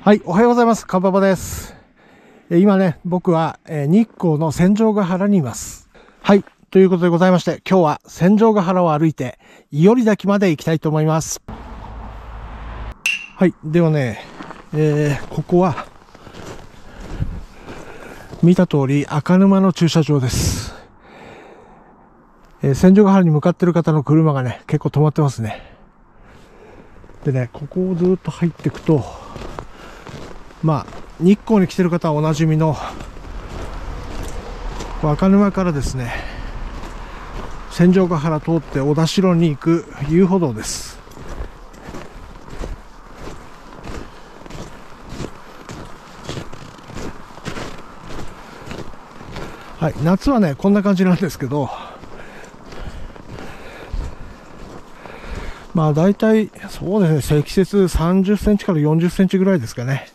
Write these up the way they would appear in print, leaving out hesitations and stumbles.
はい、おはようございます。かんぱぱです。今ね、僕は日光の戦場ヶ原にいます。はい、ということでございまして、今日は戦場ヶ原を歩いて、伊織滝まで行きたいと思います。はい、ではね、ここは、見た通り赤沼の駐車場です。戦場ヶ原に向かっている方の車がね、結構止まってますね。でね、ここをずっと入っていくと、日光に来てる方はおなじみの赤沼からですね、戦場ヶ原通って小田代に行く遊歩道です。はい、夏はねこんな感じなんですけど、だいたいそうですね、積雪30センチから40センチぐらいですかね。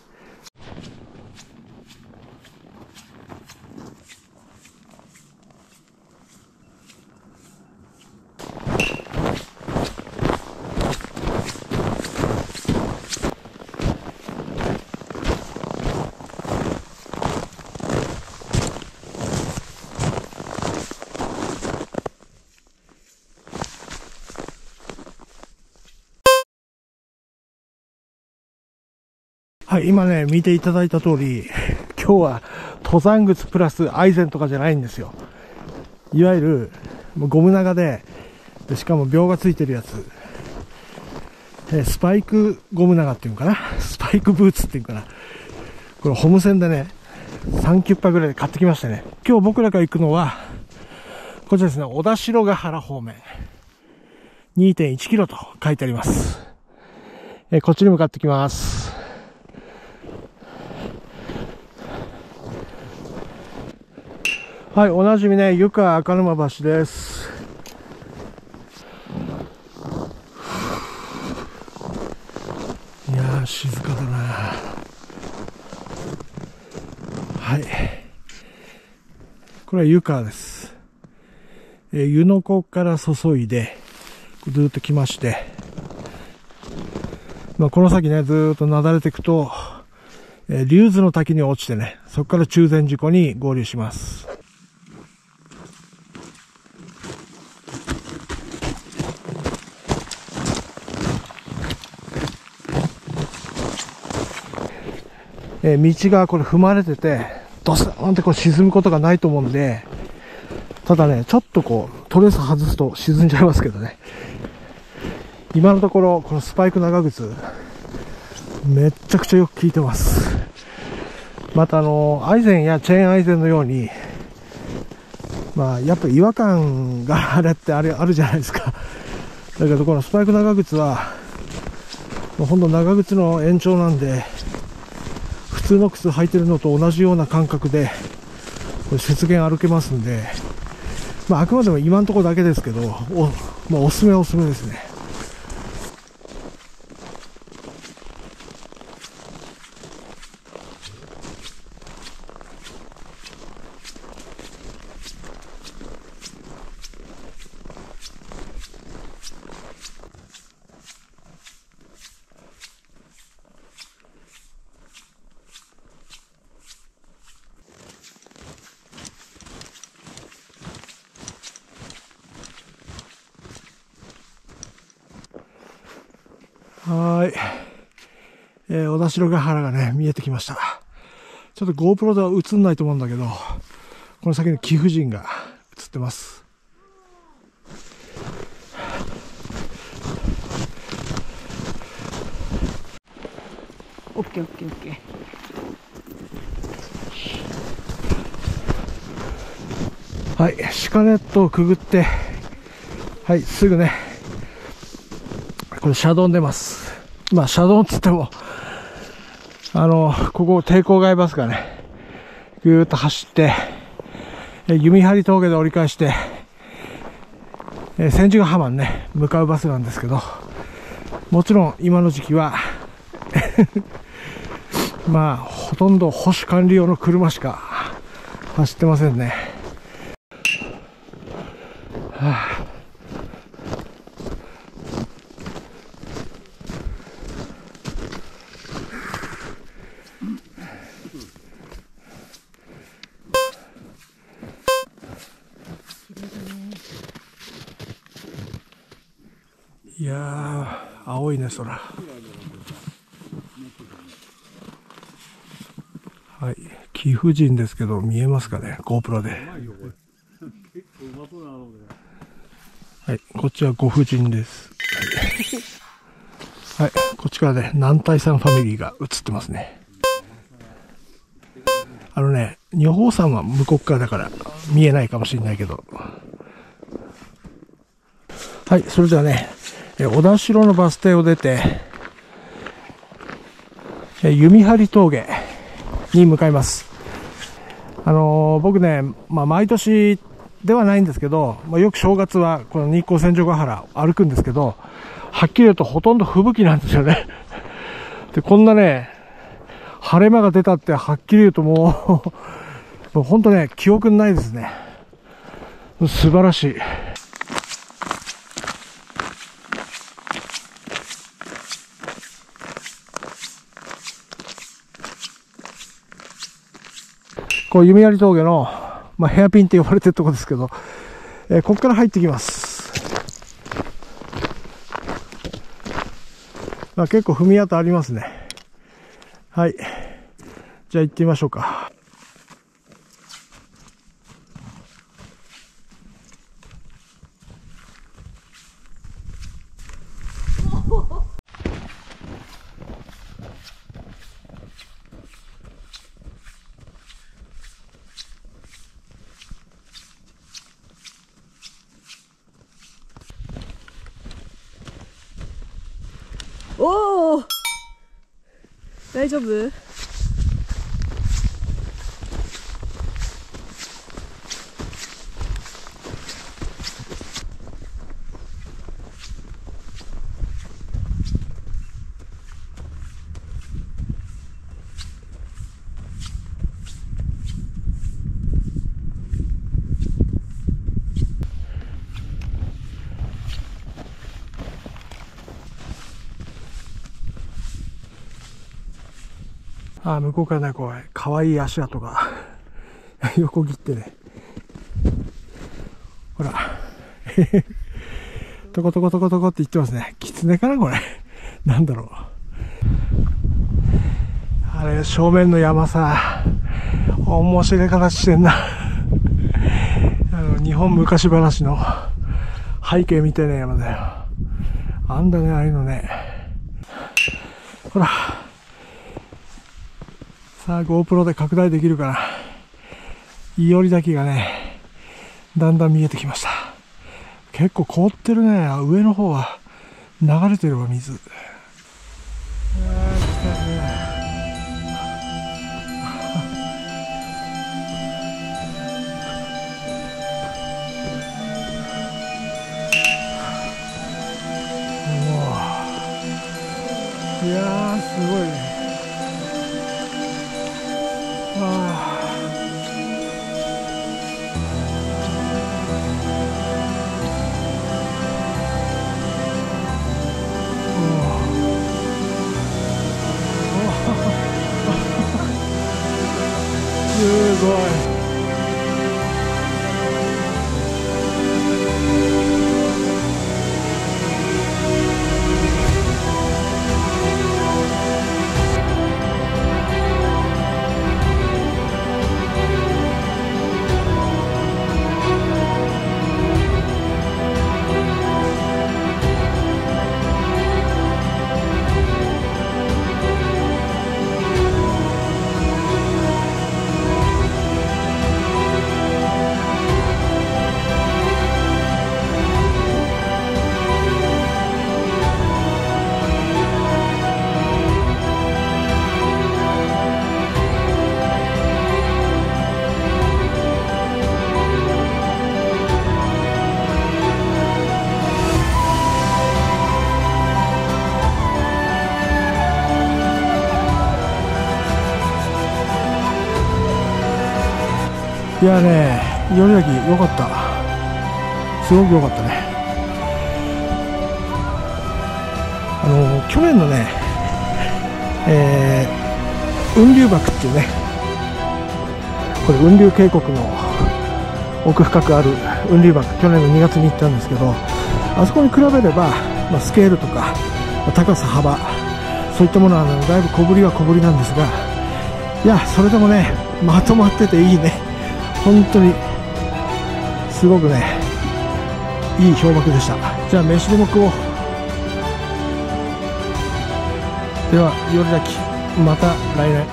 はい、今ね、見ていただいた通り、今日は登山靴プラスアイゼンとかじゃないんですよ。いわゆるゴム長で、しかも秒がついてるやつ。スパイクゴム長っていうのかな、スパイクブーツっていうのかな。これホームセンでね、3キュッパぐらいで買ってきましたね。今日僕らが行くのは、こちらですね、小田代ヶ原方面。2.1 キロと書いてあります。こっちに向かってきます。はい、おなじみね、湯川赤沼橋です。いやー、静かだな。はい。これは湯川です。湯の湖から注いで、ずっと来まして、この先ね、ずーっとなだれていくと、竜頭の滝に落ちてね、そこから中禅寺湖に合流します。道がこれ踏まれてて、ドスーンってこう沈むことがないと思うんで、ただね、ちょっとこう、トレース外すと沈んじゃいますけどね。今のところ、このスパイク長靴、めっちゃくちゃよく効いてます。またアイゼンやチェーンアイゼンのように、やっぱり違和感があるじゃないですか。だけどこのスパイク長靴は、もうほんと長靴の延長なんで、普通の靴履いてるのと同じような感覚で、これ雪原歩けますんで、あくまでも今のところだけですけど、おすすめですね。はい。小田代ヶ原がね、見えてきました。ちょっと GoPro では映んないと思うんだけど、この先に貴婦人が映ってます。 オッケーオッケーオッケー。はい、シカネットをくぐって、はい、すぐね、これ車道に出ます。車道っつっても、ここ抵抗外バスがね、ぐーっと走って、弓張峠で折り返して、千手ヶ浜にね、向かうバスなんですけど、もちろん今の時期は、ほとんど保守管理用の車しか走ってませんね。 いやー、青いね、空。はい、貴婦人ですけど、見えますかね、GoPro で。はい、こっちはご婦人です。はい、こっちからね、南大さんファミリーが映ってますね。女峰山は向こう側だから見えないかもしれないけど。はい、それではね、小田代のバス停を出て、弓張峠に向かいます。僕ね、毎年ではないんですけど、よく正月はこの日光千住ヶ原を歩くんですけど、はっきり言うとほとんど吹雪なんですよね。で、こんなね、晴れ間が出たってはっきり言うともう本当ね、記憶にないですね。素晴らしい。こう弓張峠の、ヘアピンって呼ばれてるところですけど、ここから入ってきます。結構踏み跡ありますね。はい。じゃあ行ってみましょうか。 おお、大丈夫？ 向こうからね、こう、かわいい足跡が横切ってね。ほら。トコトコトコトコって言ってますね。キツネかなこれ。なんだろう。あれ、正面の山さ、面白い形してんな。日本昔話の背景みたいな山だよ。あんだね、ああいうのね。ほら。さあ GoPro で拡大できるから、いより滝がね、だんだん見えてきました。結構凍ってるね。上の方は流れてるわ、水。いやー、すごいね。すごい。いやね、よりだけ良かった。すごく良かったね。去年のね、雲龍瀑っていうね、これ雲龍渓谷の奥深くある雲龍瀑、去年の2月に行ったんですけど、あそこに比べればスケールとか高さ幅そういったものはだいぶ小ぶりは小ぶりなんですが、いやそれでもねまとまってていいね。本当にすごくねいい氷瀑でした。じゃあ飯でも食おう。では夜炊きまた来年。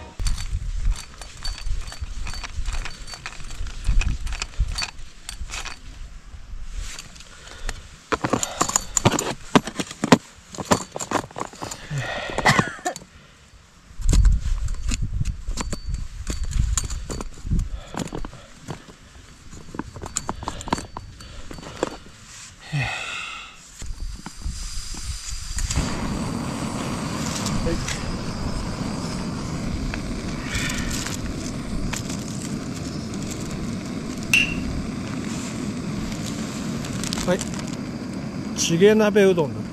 はい、チゲ鍋うどんだ。こ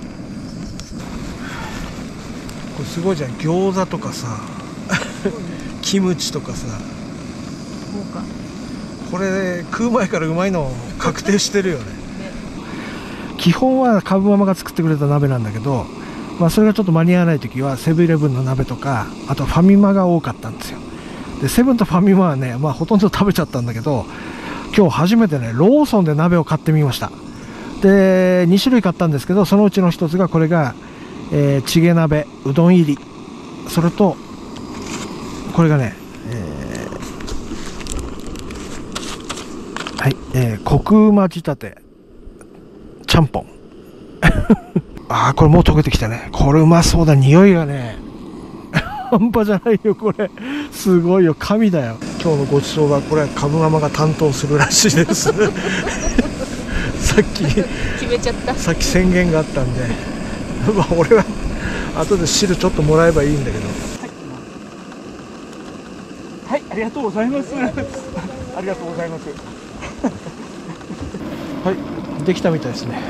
れすごいじゃん。餃子とかさキムチとかさ、これ食う前からうまいの確定してるよね基本はカブママが作ってくれた鍋なんだけど、それがちょっと間に合わない時はセブンイレブンの鍋とか、あとファミマが多かったんですよ。でセブンとファミマはね、ほとんど食べちゃったんだけど、今日初めてねローソンで鍋を買ってみました。で2種類買ったんですけど、そのうちの1つがこれが、チゲ鍋うどん入り、それとこれがね、はい、コクうま仕立てちゃんぽんあーこれもう溶けてきたね。これうまそうだ。匂いがね半端じゃないよ。これすごいよ。神だよ。今日のごちそうはこれカブママが担当するらしいですさっき決めちゃった。 さっき宣言があったんで俺は後で汁ちょっともらえばいいんだけど。 はい、ありがとうございますありがとうございますはい、できたみたいですね。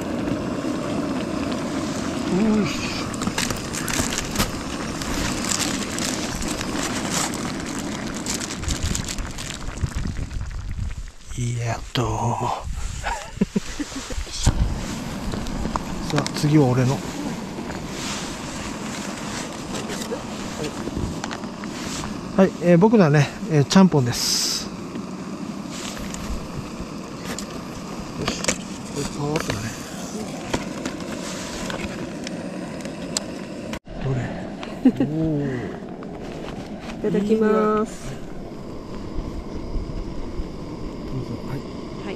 うしいやどうもさあ次は俺の。はい、僕のはね、ちゃんぽんです。よし、これパワーアップだね。どれおーいただきます。 どうぞ。はいはい。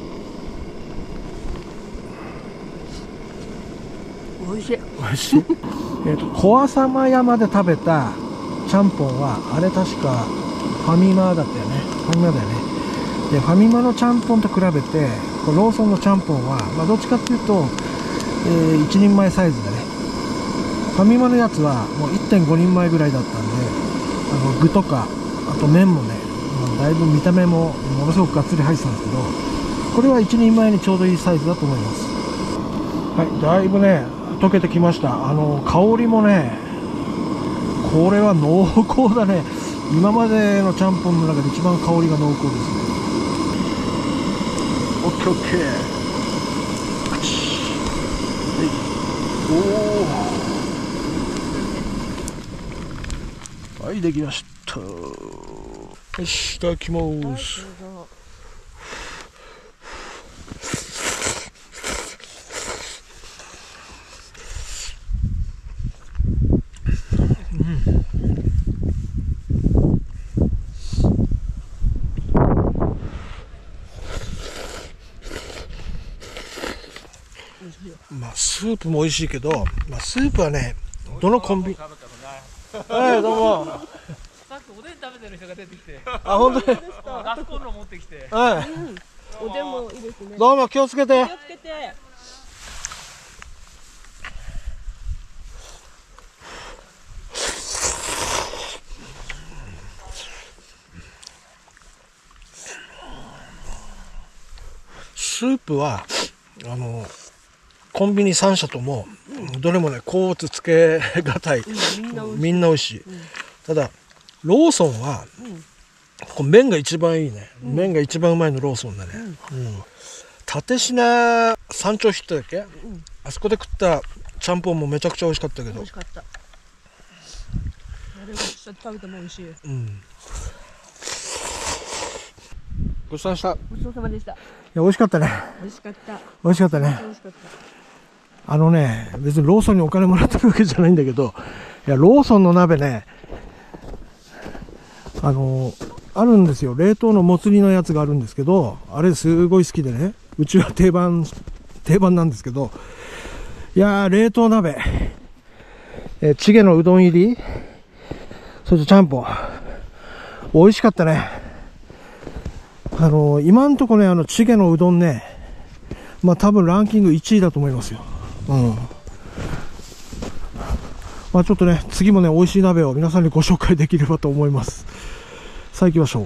美味しい。 美味しい小浅間山で食べたちゃんぽんはあれ確かファミマだったよね。ファミマだよね。でファミマのちゃんぽんと比べてこのローソンのちゃんぽんは、どっちかっていうと、1人前サイズだね。ファミマのやつはもう 1.5 人前ぐらいだったんで、具とかあと麺もね、だいぶ見た目もものすごくがっつり入ってたんですけど、これは1人前にちょうどいいサイズだと思います。はい、だいぶね溶けてきました。香りもね、これは濃厚だね。今までのちゃんぽんの中で一番香りが濃厚ですね。オッケーオッケー。はい、おお。はい、できました。よし、いただきます。スープも美味しいけど、スープはね、どのコンビニはい、どうも。 さっきおでん食べてる人が出てきて、 あ、本当にガスコンロ持ってきて、 はい、 おでんもいいですね。 どうも気をつけて。 気をつけて。 スープはコンビニ3社ともどれもね甲乙つけがたい、みんな美味しい。ただローソンは、これ麺が一番いいね。麺が一番うまいのローソンだね。立品山頂ヒットだっけ、 あそこで食ったちゃんぽんもめちゃくちゃ美味しかったけど。 美味しかった。あれを一緒に食べても美味しい。 うん。ごちそうさまでした。 ごちそうさまでした。 いや、美味しかったね。 美味しかった。 美味しかったね。 美味しかった。 別にローソンにお金もらってるわけじゃないんだけど、いや、ローソンの鍋ね、あるんですよ。冷凍のもつ煮のやつがあるんですけど、あれすごい好きでね、うちは定番なんですけど、いやー、冷凍鍋、チゲのうどん入り、それとちゃんぽん、美味しかったね。今んとこね、チゲのうどんね、まあ多分ランキング1位だと思いますよ。うん。まあちょっとね、次もね、美味しい鍋を皆さんにご紹介できればと思います。さあ行きましょう。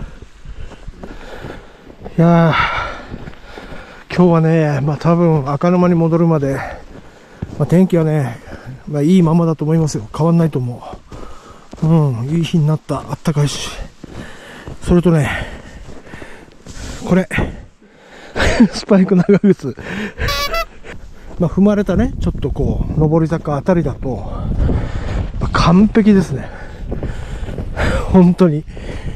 いやー、今日はね、まあ多分赤沼に戻るまで、まあ天気はね、まあいいままだと思いますよ。変わんないと思う。うん、いい日になった。あったかいし。それとね、これ。スパイク長靴。まあ踏まれたね、ちょっとこう、上り坂あたりだと、まあ、完璧ですね。本当に。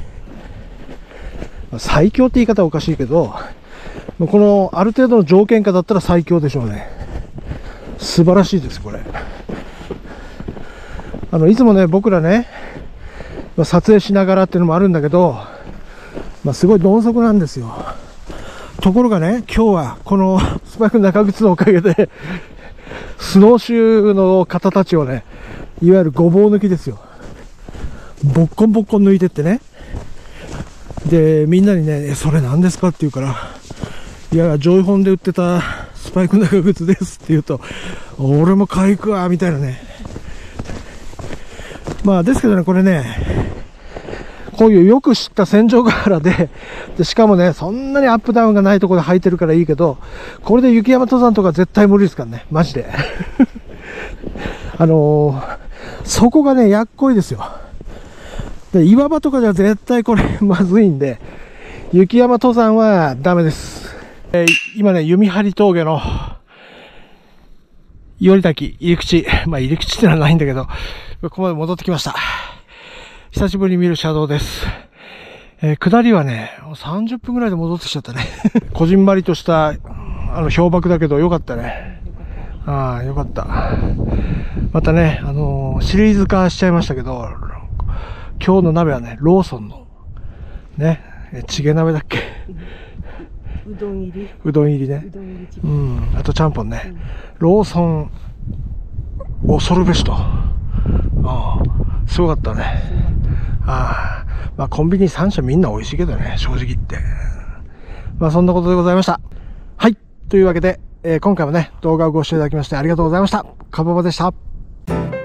まあ、最強って言い方はおかしいけど、このある程度の条件下だったら最強でしょうね。素晴らしいです、これ。いつもね、僕らね、まあ、撮影しながらっていうのもあるんだけど、まあ、すごい鈍足なんですよ。ところがね、今日はこのスパイク長靴のおかげで、スノーシューの方たちをね、いわゆるごぼう抜きですよ。ボッコンボッコン抜いてってね。で、みんなにね、それ何ですかって言うから、いや、ジョイホンで売ってたスパイク長靴ですって言うと、俺も買い行くわ、みたいなね。まあ、ですけどね、これね、こういうよく知った戦場ヶ原で、しかもね、そんなにアップダウンがないところで履いてるからいいけど、これで雪山登山とか絶対無理ですからね、マジで。そこがね、やっこいですよ。で、岩場とかじゃ絶対これまずいんで、雪山登山はダメです。今ね、弓張峠の、伊織滝入り口、まあ入り口ってのはないんだけど、ここまで戻ってきました。久しぶりに見る車道です。下りはね、30分ぐらいで戻ってきちゃったね。こじんまりとした、氷瀑だけどよかったね。ああ、よかった。またね、シリーズ化しちゃいましたけど、今日の鍋はね、ローソンの、ね、チゲ鍋だっけ。 うどん入り。 うどん入りね。うん、あとちゃんぽんね。ローソン、恐るべしと。ああ、すごかったね。ああ、まあコンビニ3社みんな美味しいけどね、正直言って。まあそんなことでございました。はい。というわけで、今回もね、動画をご視聴いただきましてありがとうございました。かぼばでした。